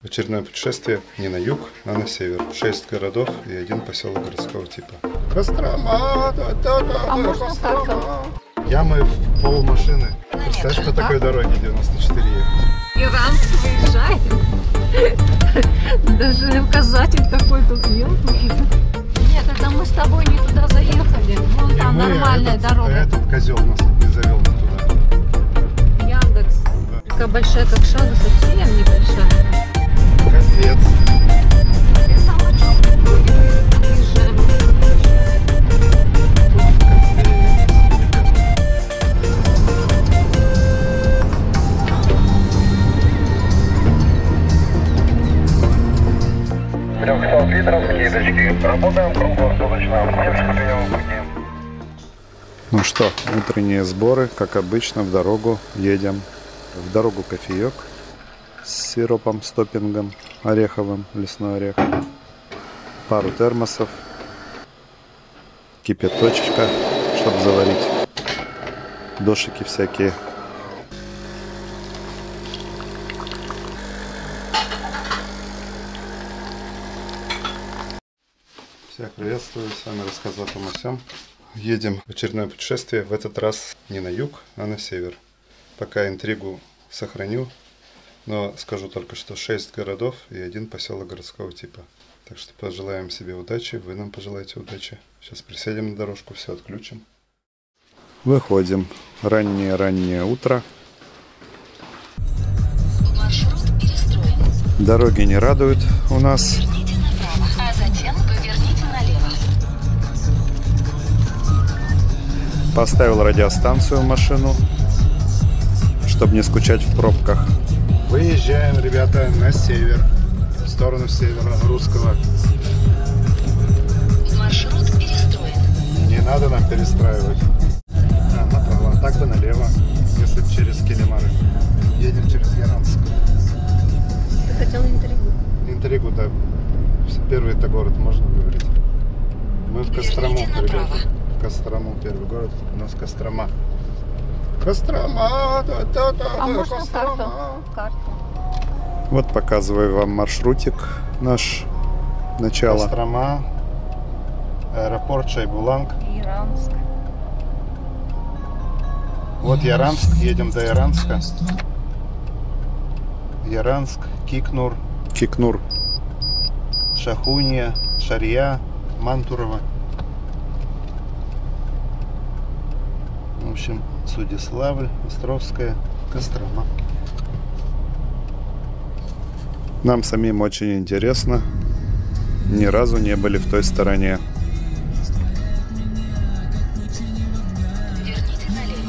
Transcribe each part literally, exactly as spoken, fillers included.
Очередное путешествие не на юг, а на север. Шесть городов и один поселок городского типа. Кострома! А можно Харьков? Ямы в пол машины. Представляешь, по такой дороге девяносто четыре ехать? Иран выезжает. Даже указатель такой тут елки. Нет, когда мы с тобой не туда заехали. Вон там нормальная этот, дорога. Этот козел нас не завел туда. Яндекс. Да. Такая большая, как шага, совсем небольшая. Капец. трехсот литров скидочки. Работаем круглосуточно. Внешне прием пути. Ну что, утренние сборы, как обычно, в дорогу едем. В дорогу кофеек с сиропом, с топпингом ореховым, лесной орех. Пару термосов. Кипяточка, чтобы заварить. Дошики всякие. Всех приветствую, с вами рассказ о том о сём. Едем в очередное путешествие, в этот раз не на юг, а на север. Пока интригу сохраню, но скажу только, что шесть городов и один поселок городского типа. Так что пожелаем себе удачи, вы нам пожелаете удачи. Сейчас присядем на дорожку, все отключим. Выходим. Раннее-раннее утро. Маршрут перестроен. Дороги не радуют у нас. Поверните направо, а затем поверните налево. Поставил радиостанцию в машину, чтобы не скучать в пробках. Выезжаем, ребята, на север, в сторону севера русского. Маршрут перестроен. Не надо нам перестраивать. А, направо, так бы налево, если через Килимары. Едем через Яранск. Ты хотел Интригу? Интригу, да. Первый-то город, можно говорить. Мы в Кострому, ребята. В Кострому, первый город. У нас Кострома. Кострома! Да, да, да, А да, можно Кострома. карту? Карту. Вот показываю вам маршрутик наш. Начало. Кострома. Аэропорт Шайбуланг. Иранск. Вот Яранск. Едем до Яранска. Яранск, Кикнур. Кикнур. Шахунья, Шарья, Мантурово. В общем, Судиславль, Островская, Кострома. Нам самим очень интересно. Ни разу не были в той стороне. Поверните налево.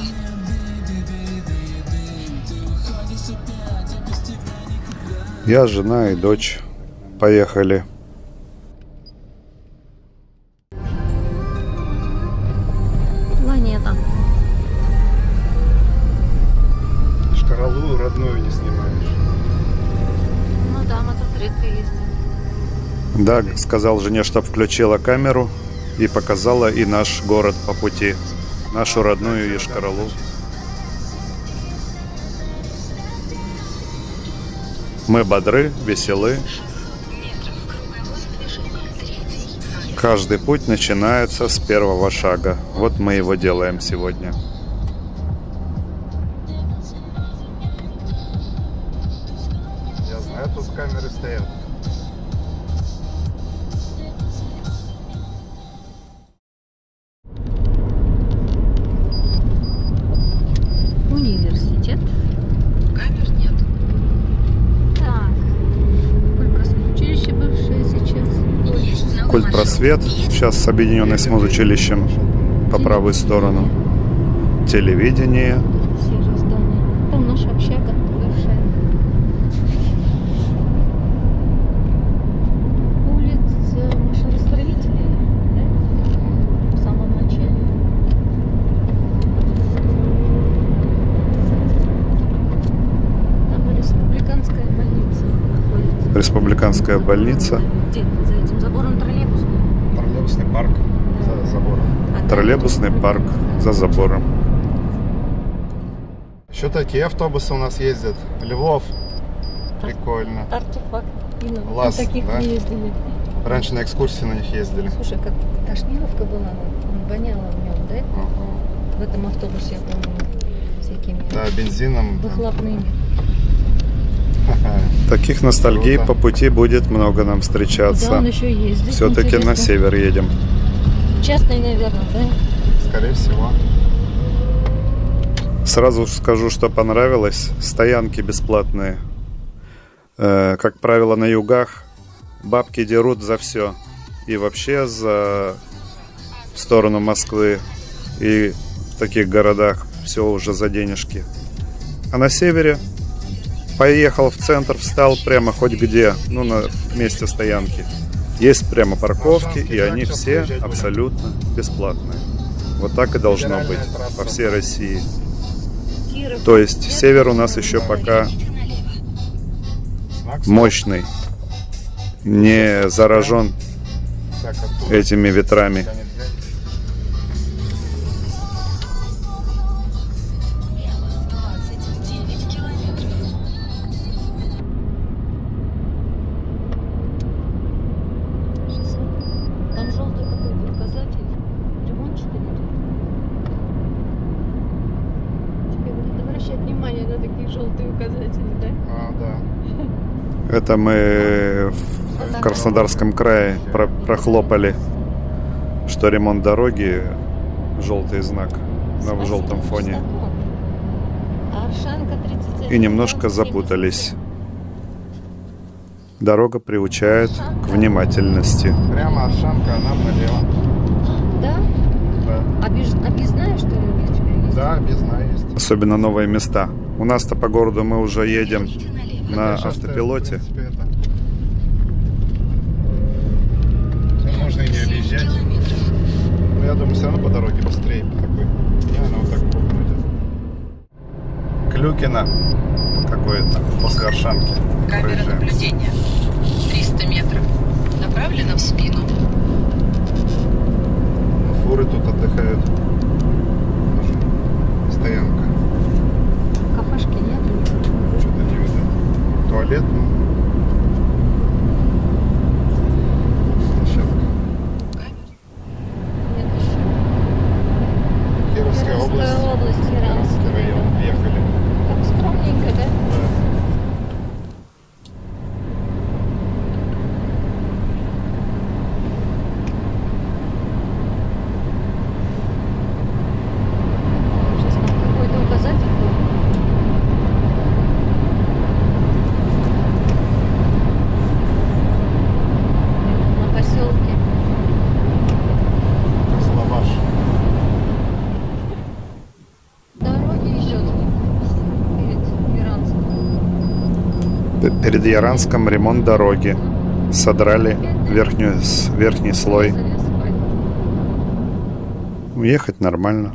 Я, жена и дочь. Поехали. Планета. Шкаралу родную не снимаешь. Ну да, мы тут редко ездим. Да, сказал жене, чтоб включила камеру и показала и наш город по пути. Нашу родную Йошкар-Олу. Мы бодры, веселы. Каждый путь начинается с первого шага. Вот мы его делаем сегодня. Я знаю, тут камеры стоят. Университет. Камер нет. Так. Культпросвет-училище бывшее сейчас. Есть новый Культпросвет, сейчас объединенный с музучилищем по правую сторону. Телевидение. Серое здание. Там наша общага бывшая. Улица машиностроителей, да? В самом начале. Там республиканская больница находится. Республиканская больница. Где? За этим забором троллейбусный. Троллейбусный парк за забором. А Троллейбусный парк за забором. Еще такие автобусы у нас ездят. Львов. прикольно. Артефакт. И на, Лаз, на таких да? не ездили. Раньше на экскурсии на них ездили. Слушай, как тошниловка была, воняло в нем, да? Ага. В этом автобусе, я помню, всякими Да, бензином. выхлопными. Таких ностальгий по пути будет много нам Да, он встречаться. еще ездит. Все-таки на север едем. Частный, наверное, да? Скорее всего. Сразу скажу, что понравилось. Стоянки бесплатные. Э, как правило, на югах бабки дерут за все. И вообще за в сторону Москвы. И в таких городах все уже за денежки. А на севере поехал в центр, встал прямо хоть где, ну, на месте стоянки. Есть прямо парковки, и они все абсолютно бесплатные. Вот так и должно быть по всей России. То есть север у нас еще пока мощный, не заражен этими ветрами. Там желтый какой-то указатель. Ремонт, что ли? Тебе надо обращать внимание на такие желтые указатели, да? А, да. Это мы в Краснодарском крае про прохлопали, что ремонт дороги, желтый знак на желтом фоне. И немножко запутались. Дорога приучает к внимательности. Прямо Аршанка, а нам налево. Да? Да. Объезд... Объездная, что ли, у них теперь есть? Да, объездная есть. Особенно новые места. У нас-то по городу мы уже едем на автопилоте. Можно и не объезжать. Но я думаю, все равно по дороге быстрее. По такой. Не, она вот так крутит. Клюкино какое-то после Аршанки. Камера Проезжаем. наблюдения. триста метров. Направлена в спину. Фуры тут отдыхают. Тоже стоянка. Кафешки нет? Что-то не видно. Туалет, ну. Площадка. Нет еще. Кировская область. Кировская область, Яранский район. район. Ехали. Так скромненько, да? Да. Сейчас там какой-то указатель был. На поселке. Славаш. Дороги идет перед Яранском. П- Перед Яранском ремонт дороги. Содрали верхнюю, с- верхний слой. Уехать нормально.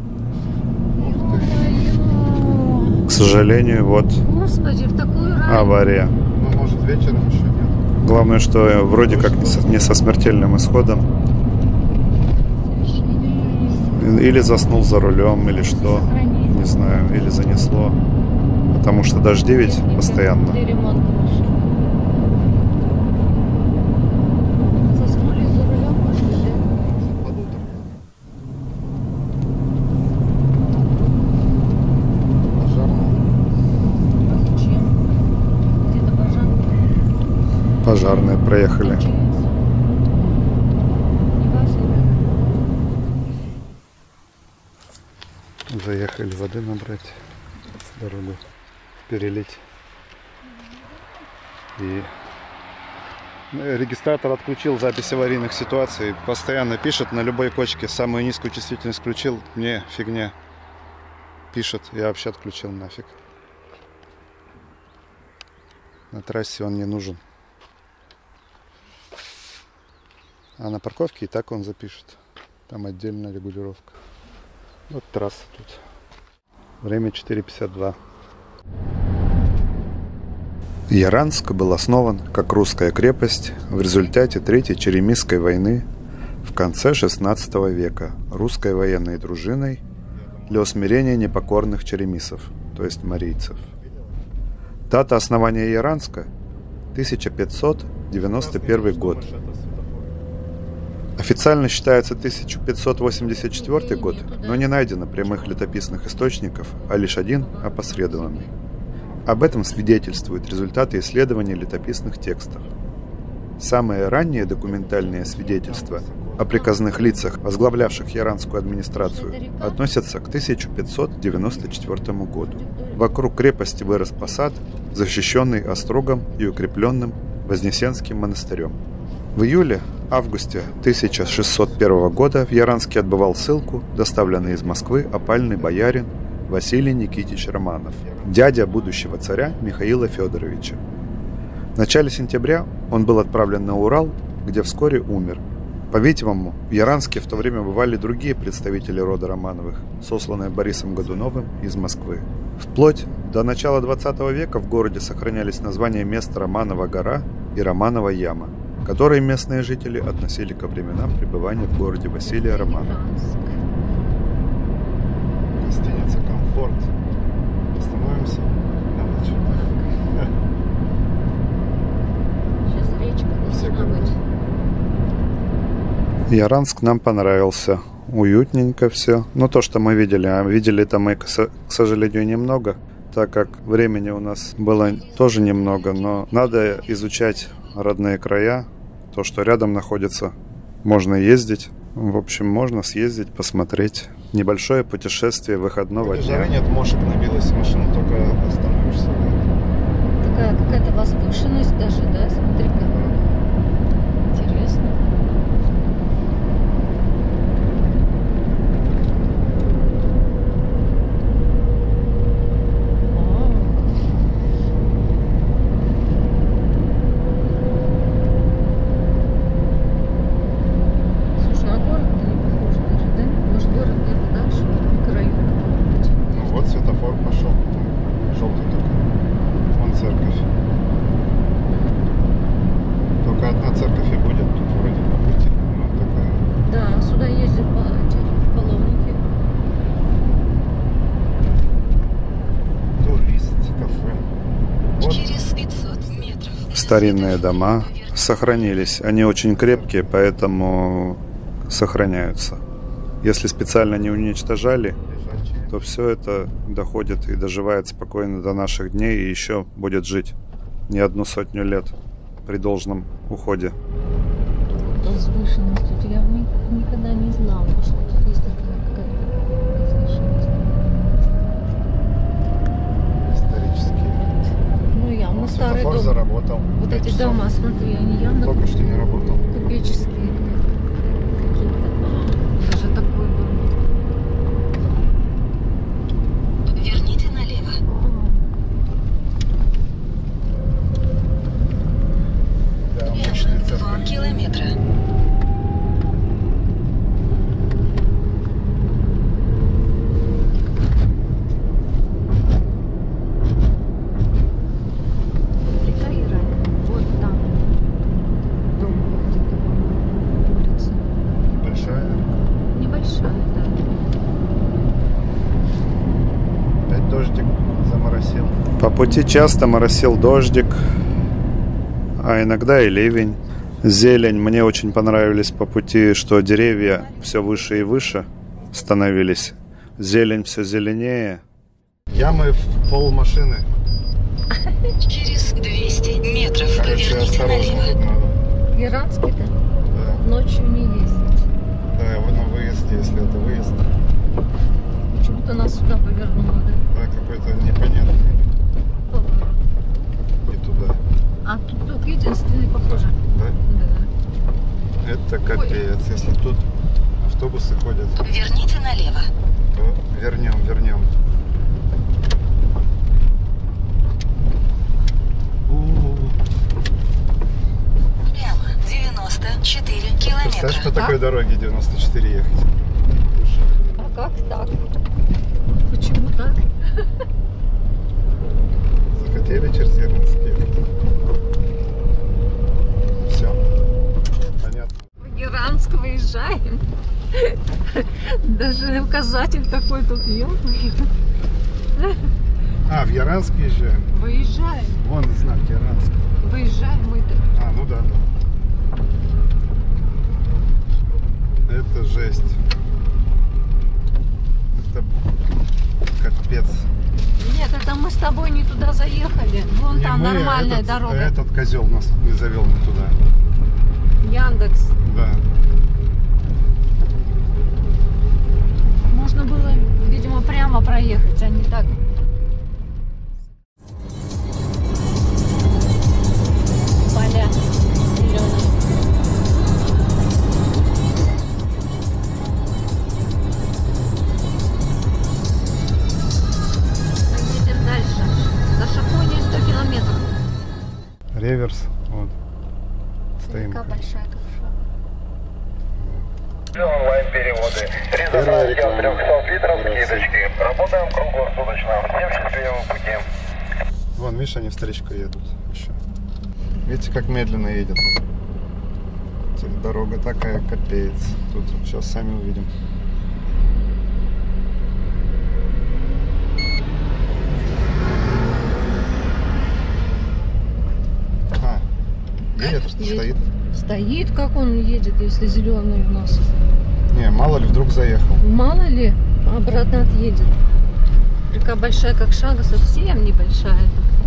Ё-моё. К сожалению, вот Господи, в такую рань. авария. Ну, может, вечером еще нет. Главное, что вроде как не со, не со смертельным исходом. Или заснул за рулем, или что. Не знаю, или занесло. Потому что дожди ведь постоянно. Для ремонта машины. Заснули за рулем, может быть, да? Зачем? Где-то пожар. Пожарные проехали. Не важно. Заехали воды набрать, дорогу перелить. И регистратор отключил запись аварийных ситуаций. Постоянно пишет на любой кочке. Самую низкую чувствительность включил. Мне фигня. Пишет. Я вообще отключил нафиг. На трассе он не нужен. А на парковке и так он запишет. Там отдельная регулировка. Вот трасса тут. Время четыре пятьдесят два. Яранск был основан как русская крепость в результате Третьей Черемисской войны в конце шестнадцатого века русской военной дружиной для усмирения непокорных черемисов, то есть марийцев. Дата основания Яранска тысяча пятьсот девяносто первый год. Официально считается тысяча пятьсот восемьдесят четвёртый год, но не найдено прямых летописных источников, а лишь один опосредованный. Об этом свидетельствуют результаты исследований летописных текстов. Самые ранние документальные свидетельства о приказных лицах, возглавлявших яранскую администрацию, относятся к тысяча пятьсот девяносто четвёртому году. Вокруг крепости вырос посад, защищенный острогом и укрепленным Вознесенским монастырем. В июле-августе тысяча шестьсот первого года в Яранске отбывал ссылку доставленный из Москвы опальный боярин Василий Никитич Романов, дядя будущего царя Михаила Федоровича. В начале сентября он был отправлен на Урал, где вскоре умер. По-видимому, в Яранске в то время бывали другие представители рода Романовых, сосланные Борисом Годуновым из Москвы. Вплоть до начала двадцатого века в городе сохранялись названия мест Романова гора и Романова яма, которые местные жители относили ко временам пребывания в городе Василия Романова. Гостиница «Комфорт». Остановимся на ночь. Сейчас речка должна быть. Яранск нам понравился. Уютненько все. Но то, что мы видели, а видели-то мы, к сожалению, немного, так как времени у нас было тоже немного, но надо изучать родные края, то, что рядом находится, можно ездить. В общем, можно съездить, посмотреть. Небольшое путешествие выходного дня. Нет, мошек набилась машина, только остановишься. Такая какая-то возвышенность даже, да? Смотри-ка. Интересно. Старинные дома сохранились. Они очень крепкие, поэтому сохраняются. Если специально не уничтожали, то все это доходит и доживает спокойно до наших дней и еще будет жить не одну сотню лет при должном уходе. Возвышенность. Тут я никогда не знала, что тут есть такая какая-то возвышенность. Исторические. Ну, явно старый дом. Заработал. Вот эти дома, смотри, они явно только что не работал. Купеческие какие-то. Даже такой дом. Поверните налево. Да, Верно, два километра. По пути часто моросил дождик, а иногда и ливень. Зелень. Мне очень понравились по пути, что деревья все выше и выше становились. Зелень все зеленее. Ямы в пол машины. Через двести метров Короче, поверните налево. Яранске-то? Да. Ночью не ездить. Да, вы на выезде, если это выезд. Почему-то нас сюда повернуло, да? Да, какой-то непонятный. Поворот. И туда. А тут только единственный, похоже. Да? Да. Это капец. Если тут автобусы ходят, Верните налево. то вернем, вернем. Прямо девяносто четыре километра. Представляешь, по такой дороге девяносто четыре ехать? А как так? Почему так? Захотели через Яранск ехать. Все. Понятно. В Яранск выезжаем. Даже указатель такой тут, ё-моё. А, в Яранск езжаем. Выезжаем. Вон знак Яранск. выезжаем мы. А, ну да, да. Это жесть. Это капец. Нет, это мы с тобой не туда заехали. Вон Не там мы, а нормальная этот, дорога. а этот козел нас не завел не туда. Яндекс. Да. Можно было, видимо, прямо проехать, а не так. Поля зеленые. Едем дальше. До Шахунии сто километров. Реверс. Вот. Стоим. Река большая, как шаг. Онлайн-переводы. Первая Резервация реклама. трехсот литров Здравствуйте. скидочки. Работаем круглосуточно. Всем счастливого пути. Вон, видишь, они встречка едут еще. Видите, как медленно едет. Дорога такая, капец. Тут сейчас сами увидим. А, едет, Едет. стоит. Стоит, как он едет, если зеленый у нас. Не, мало ли, вдруг заехал. Мало ли, обратно отъедет. Река большая, как шага, совсем небольшая.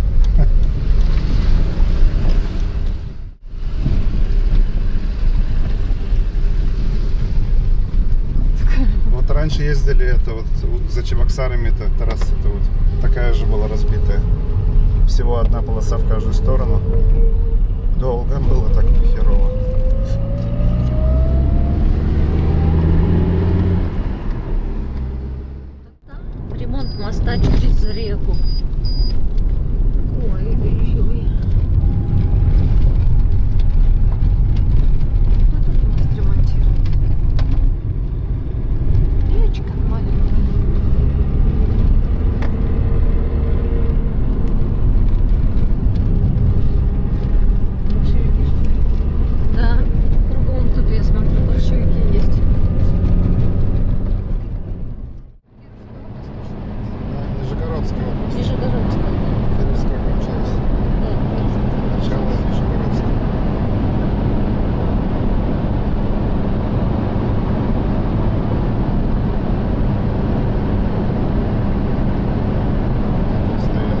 Вот раньше ездили это вот за Чебоксарами, это трасса это вот такая же была разбитая. Всего одна полоса в каждую сторону. Долго было так херово. Ремонт моста через реку. Ой, ой, ой. Ну, тут мост ремонтируют. Речка маленькая. Большевики, что ли? Да, кругом тут, я смотрю, большевики есть. Нижегородская область. Нижегородская. Кировская кончилась. Да, Кировская. Начало Нижегородская. Стоят.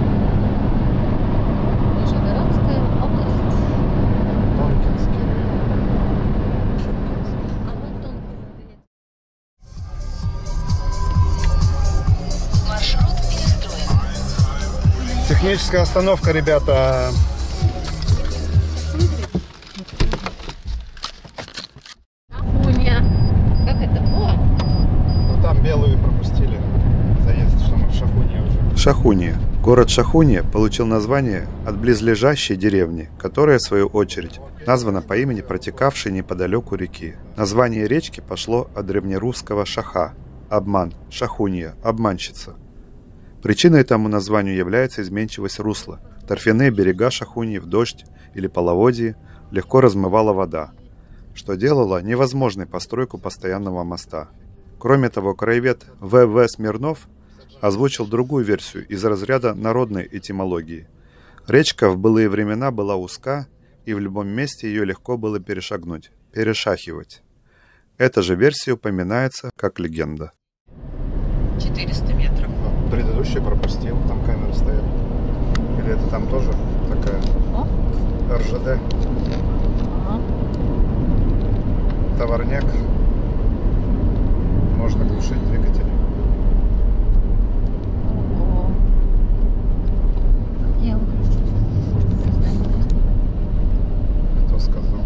Нижегородская область. Тонкинский район. Шевкинский. А вот он. Маршрут перестроен. Техническая остановка, ребята. Шахуня. Как это? О! Ну там белую пропустили. Заезд, что мы в Шахуне уже. Шахуния. Город Шахуния получил название от близлежащей деревни, которая, в свою очередь, названа по имени протекавшей неподалеку реки. Название речки пошло от древнерусского «шаха» – обман, шахуния, обманщица. Причиной тому названию является изменчивость русла. Торфяные берега Шахунии в дождь или половодье легко размывала вода, что делало невозможной постройку постоянного моста. Кроме того, краевед В В Смирнов озвучил другую версию из разряда народной этимологии. Речка в былые времена была узка, и в любом месте ее легко было перешагнуть, перешахивать. Эта же версия упоминается как легенда. четыреста метров. Предыдущий пропустил, там камеры стоят. Или это там тоже такая О! Р Ж Д, Ага. товарняк. Можно глушить двигатель. Ого. Я выключу. Кто сказал?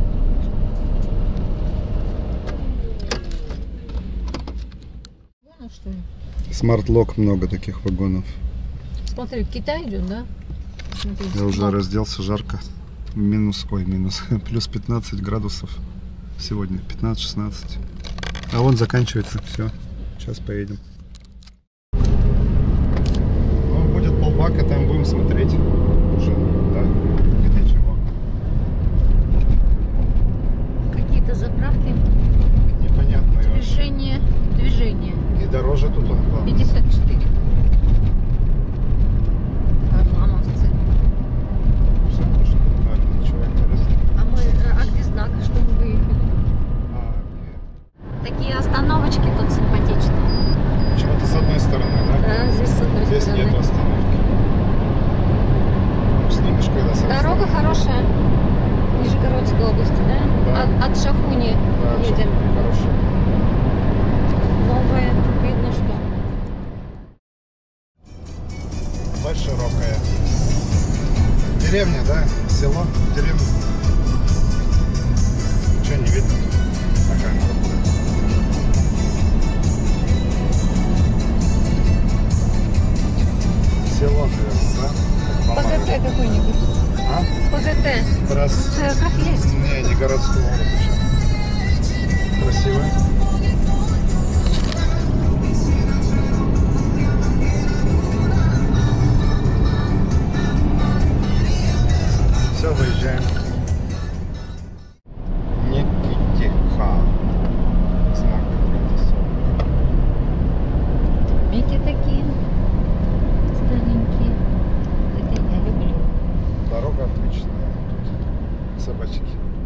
Вон, что ли? Смарт-лок, много таких вагонов. Смотри, Китай идет, да? Смотри, Я уже а, разделся, жарко. Минус, ой, минус, плюс пятнадцать градусов сегодня, пятнадцать-шестнадцать. А вон заканчивается, все, сейчас поедем. Ну, будет полбака, там будем смотреть уже, да, где чего. какие-то заправки. Непонятные вообще. Движение, движение. И дороже тут он, главное. пятьдесят четыре. Харламовцы. Все хорошая. Нижегородской области, да? Да. От, от Шахуни Да, едем. Шахуни хорошая. Новая, видно, что. Очень широкая. Деревня, да? Село, деревня. Ничего не видно на камеру. Село, наверное, да? Как ПГТ какой-нибудь. А? ПГТ. Раз... Церковь есть? Не, не городской город еще. Красиво. Все, выезжаем. Никитиха. Знак какой-то. Домики такие. Старенькие. Это я люблю. Дорога отличная. Тут собачки.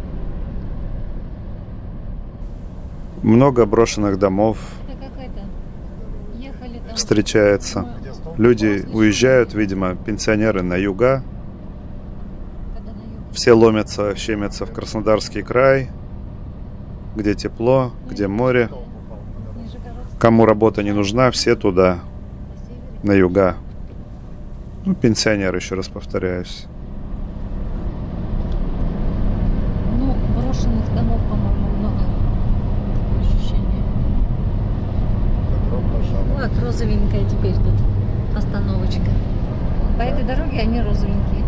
Много брошенных домов Это какая-то. Ехали там. встречается. Люди уезжают, видимо, пенсионеры на юга. Когда на юг. Все ломятся, щемятся в Краснодарский край, где тепло, где море. Нижегородской Кому работа не нужна, все туда, на севере. на юга. Ну, пенсионеры, еще раз повторяюсь. Ну, брошенных домов, по-моему, много. Такое ощущение. Добро пожаловать. Вот розовенькая теперь тут остановочка. По этой дороге они розовенькие.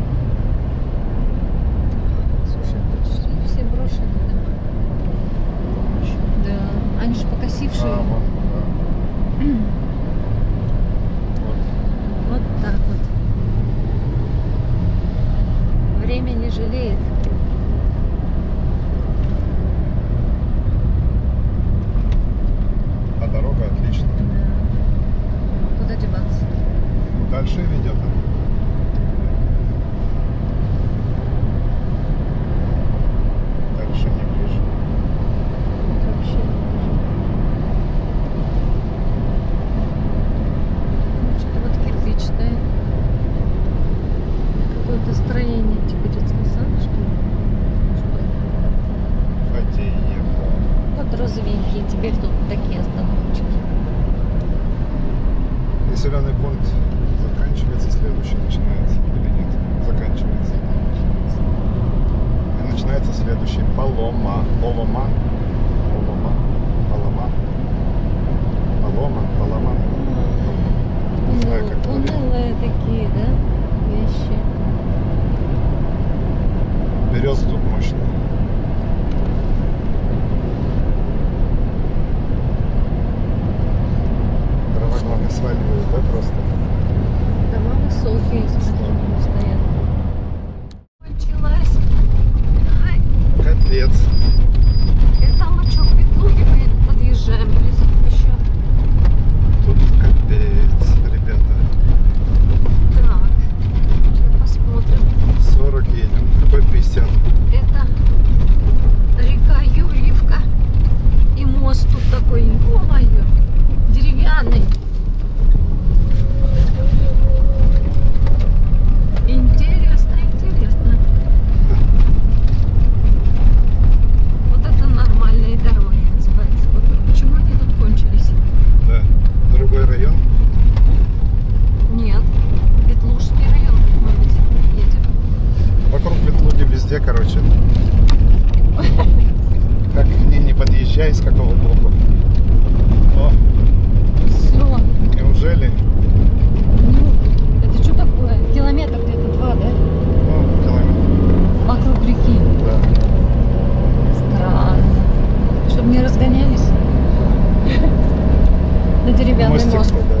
Слушай, тут все брошенные дома. Да, они же покосившие. А, вон, да. Вот. Вот так вот. Время не жалеет. А дорога отличная. Да. Куда деваться? Дальше ведет она. Дальше не ближе. Вот вообще не вижу. Ну, что-то вот кирпичное. Какое-то строение, типа детского сада, что ли? Что это? Фадеева. Вот розовенькие, теперь тут такие остановочки. И населенный пункт заканчивается, следующий начинается или нет? Заканчивается. И начинается следующий. Палома. Полома. Полома. Палома. Палома. Палома. Не знаю, как говорить. Унылые такие, да, вещи. Береза тут мощная. Дрова, главное, сваливают, да, просто? Дома высокие, смотри, стоят. Кончилась. Ай, Капец. это мы что, к Ветлуге мы подъезжаем или еще? Тут капец, ребята. Так, сейчас посмотрим. сорок едем. Какой пятьдесят? Это река Юрьевка. И мост тут такой, ё-моё, деревянный. Интересно, интересно. Вот это нормальные дороги называется. Вот почему они тут кончились? Да. Другой район. Нет. Ветлужский район мы ведь едем. Вокруг Ветлуги везде, короче. Как к ней не подъезжай, с какого боку. О, Все. неужели? Ну, это что такое? Километр где-то два, да? Ну, километр. Вокруг реки. Да. Странно. Чтобы не разгонялись. На деревянный Мостик, мост. да.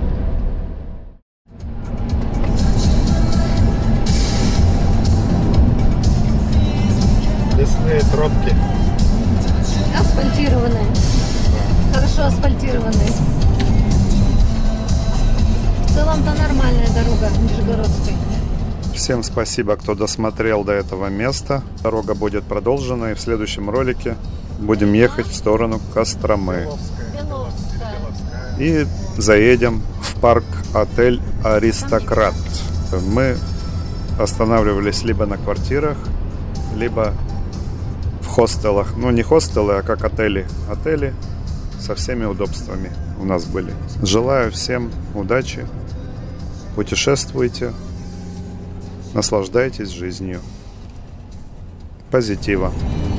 Лесные тропки. Асфальтированные. Да. Хорошо асфальтированные. В целом-то нормальная дорога Нижегородской. Всем спасибо, кто досмотрел до этого места. Дорога будет продолжена, и в следующем ролике будем ехать в сторону Костромы. Беловская. И заедем в парк-отель «Аристократ». Мы останавливались либо на квартирах, либо в хостелах. Ну, не хостелы, а как отели. Отели со всеми удобствами у нас были. Желаю всем удачи, путешествуйте, наслаждайтесь жизнью. Позитива.